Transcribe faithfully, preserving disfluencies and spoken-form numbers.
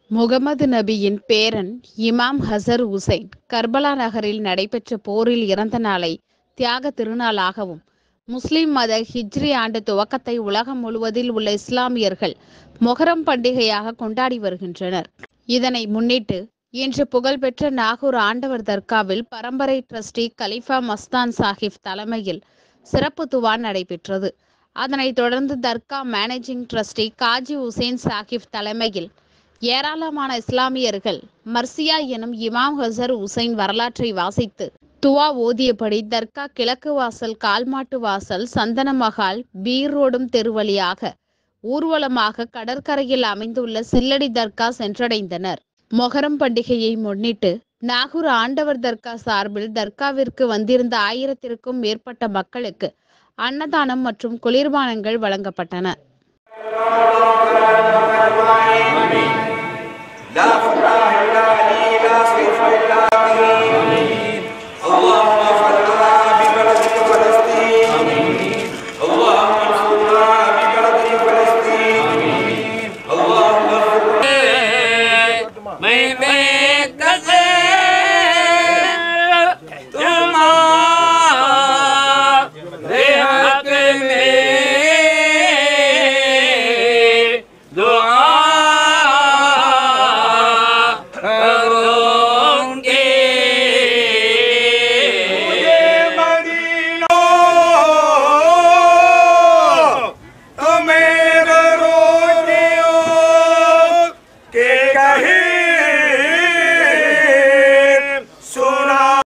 முகமது நபியின் பேரன் இமாம் ஹசன் ஹுசைன் கர்பலா நகரில் நடைபெற்ற போரில் இறந்த நாளை தியாக திருநாளாகவும், முஸ்லிம் மத ஹிஜ்ரி ஆண்டு துவக்கத்தை உலகம் முழுவதில் உள்ள இஸ்லாமியர்கள் மொஹரம் பண்டிகையாக கொண்டாடி வருகின்றனர். இதனை முன்னிட்டு இன்று புகழ்பெற்ற நாகூர் ஆண்டவர் தர்காவில் பரம்பரை டிரஸ்டி கலிஃபா மஸ்தான் சாஹிப் தலைமையில் சிறப்பு துவா நடைபெற்றது. அதனைத் தொடர்ந்து தர்கா மேனேஜிங் டிரஸ்டி காஜி உசேன் சாஹிப் தலைமையில் ஏராளமான இஸ்லாமியர்கள் மர்சியா எனும் இமாம் ஹசன் ஹுசைன் வரலாற்றை வாசித்து துவா ஓதியபடி தர்கா கிழக்கு வாசல், கால்மாட்டு வாசல், சந்தன மகால், பீர் ரோடும் தெரு வழியாக ஊர்வலமாக கடற்கரையில் அமைந்துள்ள சில்லடி தர்கா சென்றடைந்தனர். மொஹரம் பண்டிகையை முன்னிட்டு நாகூர் ஆண்டவர் தர்கா சார்பில் தர்காவிற்கு வந்திருந்த ஆயிரத்திற்கும் மேற்பட்ட மக்களுக்கு அன்னதானம் மற்றும் குளிர்பானங்கள் வழங்கப்பட்டன.